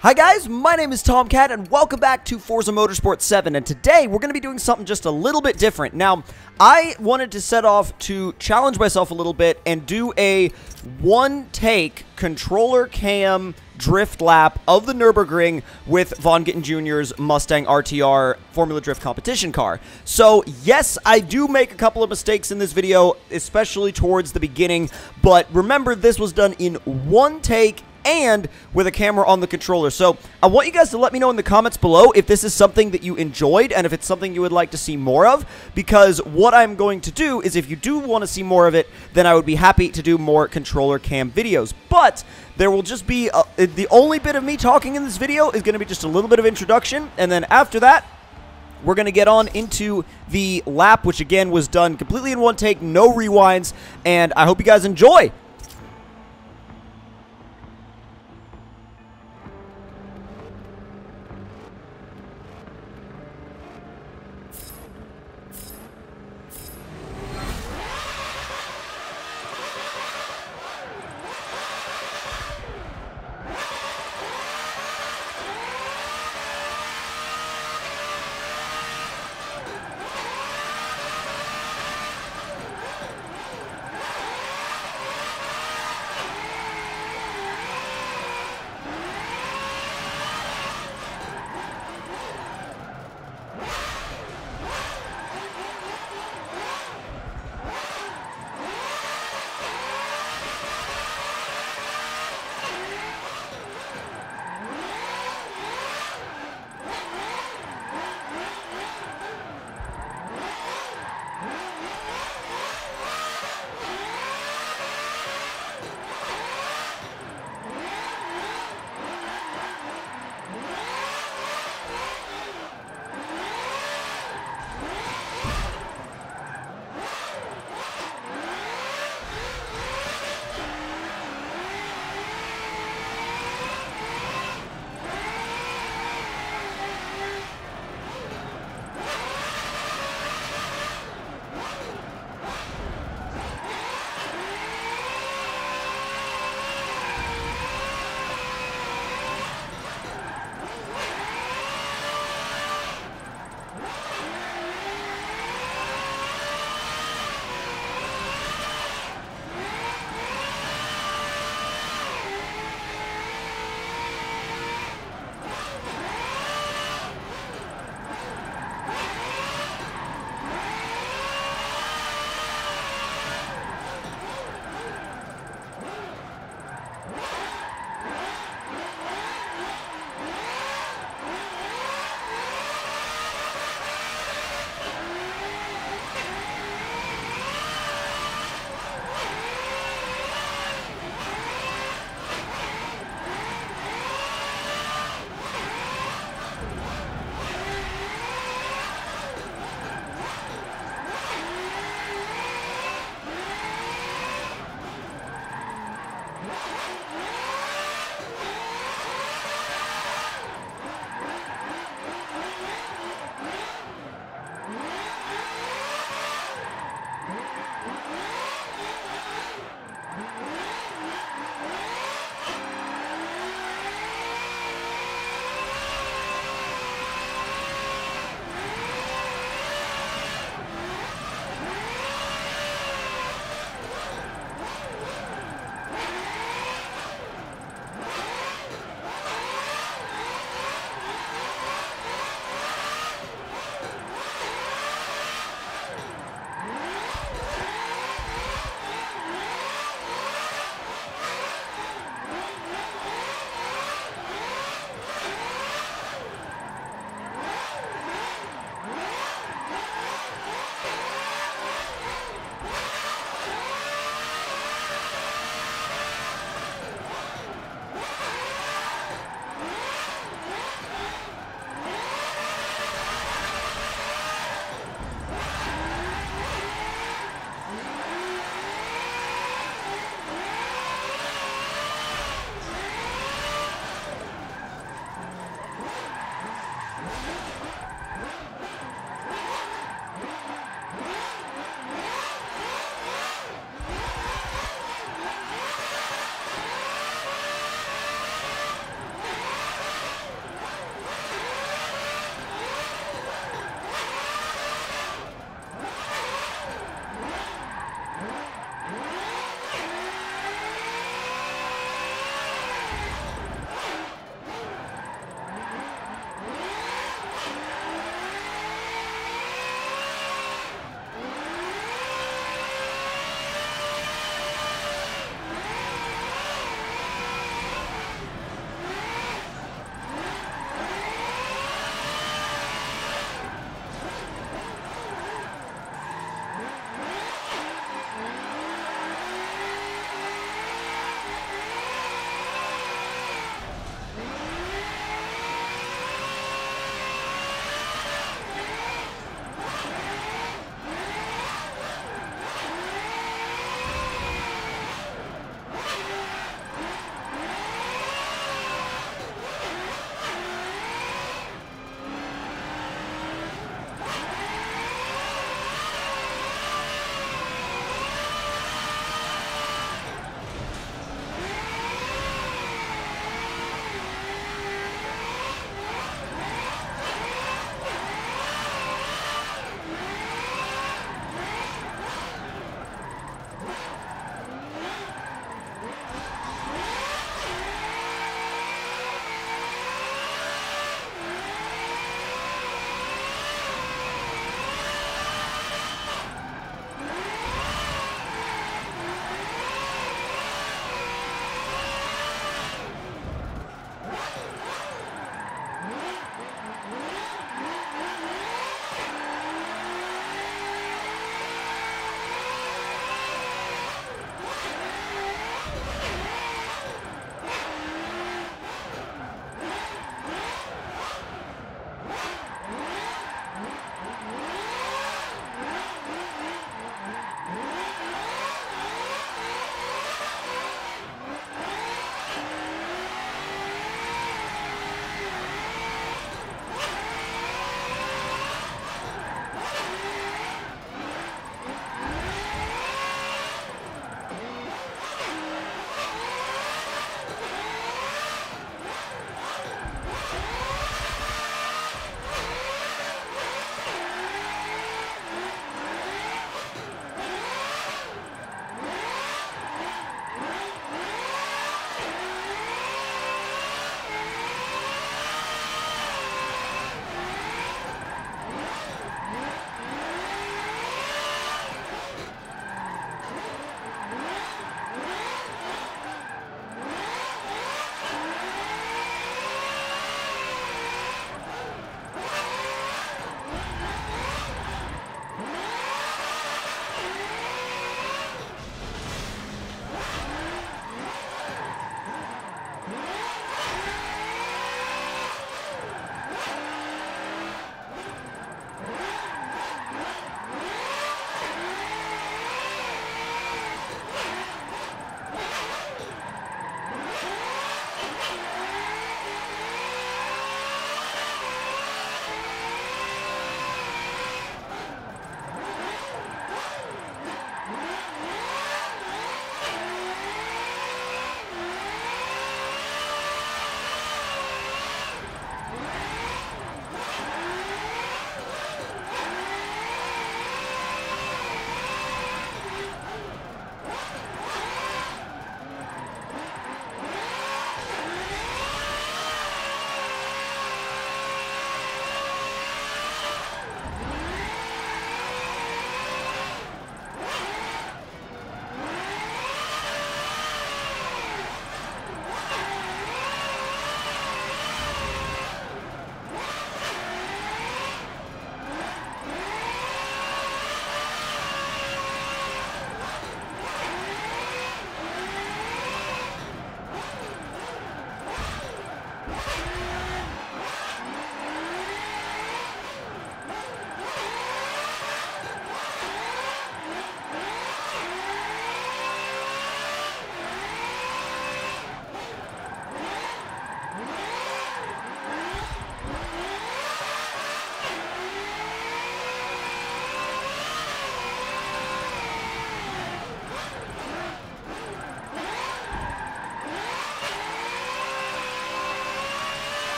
Hi guys, my name is Tomcat and welcome back to Forza Motorsport 7, and today we're going to be doing something just a little bit different. Now, I wanted to set off to challenge myself a little bit and do a one-take controller cam drift lap of the Nürburgring with Von Gittin Jr.'s Mustang RTR Formula Drift competition car. So, yes, I do make a couple of mistakes in this video, especially towards the beginning, but remember this was done in one take and with a camera on the controller. So I want you guys to let me know in the comments below if this is something that you enjoyed and if it's something you would like to see more of, because what I'm going to do is if you do want to see more of it, then I would be happy to do more controller cam videos. But there will just be the only bit of me talking in this video is going to be just a little bit of introduction, and then after that we're going to get on into the lap, which again was done completely in one take, no rewinds, and I hope you guys enjoy.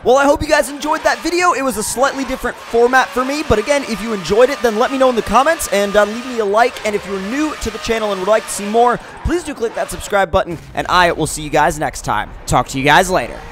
Well, I hope you guys enjoyed that video. It was a slightly different format for me, but again, if you enjoyed it, then let me know in the comments and leave me a like. And if you're new to the channel and would like to see more, please do click that subscribe button, and I will see you guys next time. Talk to you guys later.